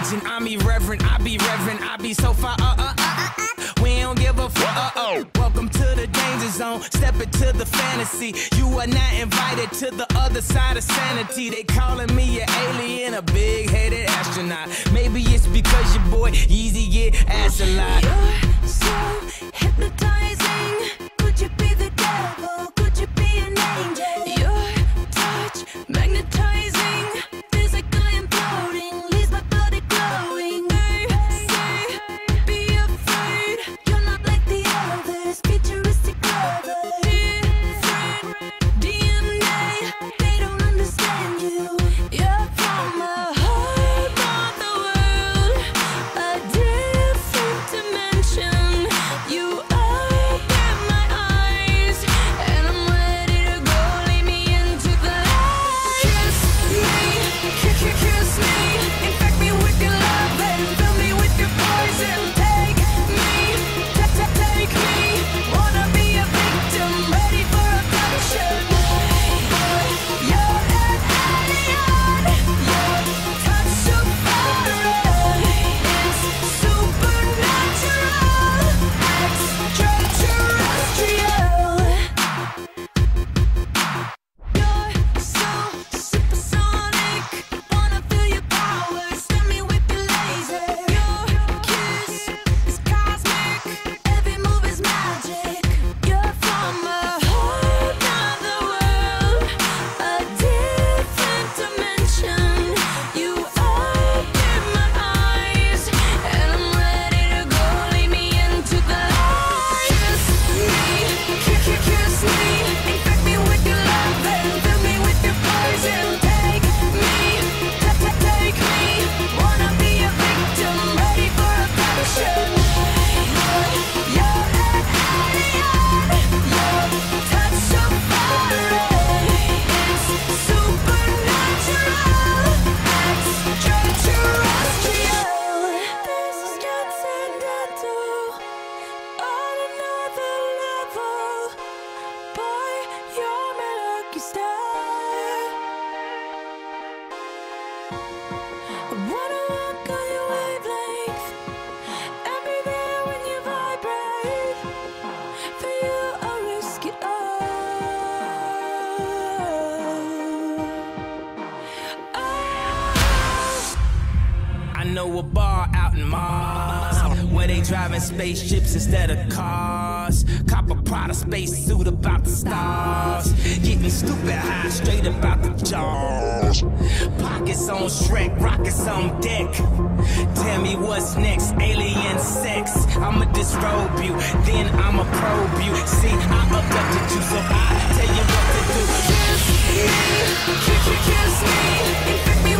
legend. I'm irreverent, I be reverent, I be so far. We don't give a fuck. Welcome to the danger zone. Step into the fantasy. You are not invited to the other side of sanity. They calling me an alien, a big-headed astronaut. Maybe it's because your boy Yeezy get ass a lot. You're so hypnotizing. Could you be the devil? Could you be an angel? Your touch magnetizing. Physically imploding, leaves my body glowing. Say, be afraid. You're not like the others. Futuristic lovers. Different DNA. They don't understand you. You're from the heart of the world, a different dimension. You open my eyes, and I'm ready to go. Lead me into the light. Kiss me, kiss me, infect me with your love and fill me with your poison. Take me, take me. Wanna be a victim, ready for abduction. Boy, you're an alien. Your touch so foreign. It's supernatural, extraterrestrial. You're so supersonic. Wanna feel your power. Stab me with your laser. Your kiss is cosmic. Every move is magic. You're from a whole nother world, a different dimension. You open my eyes, and I'm ready to go. Lead me into the light. Kiss me, infect me with your love and fill me with your poison. Take me, take me. Wanna be a victim, ready for abduction. Boy, you're an alien. Your touch so foreign. It's supernatural, extraterrestrial. This is transcendental, on another level. Boy, you're my lucky star. I wanna walk on your wavelength and be there when you vibrate. For you, I'll risk it all. I know a bar out in Mars where they driving spaceships instead of cars. Cop a Prada spacesuit about the stars. Getting stupid high straight about the jaws. Pockets on Shrek, rockets on deck. Tell me what's next, alien sex. I'ma disrobe you, then I'ma probe you. See, I abducted you, so I tell you what to do. Kiss me, infect me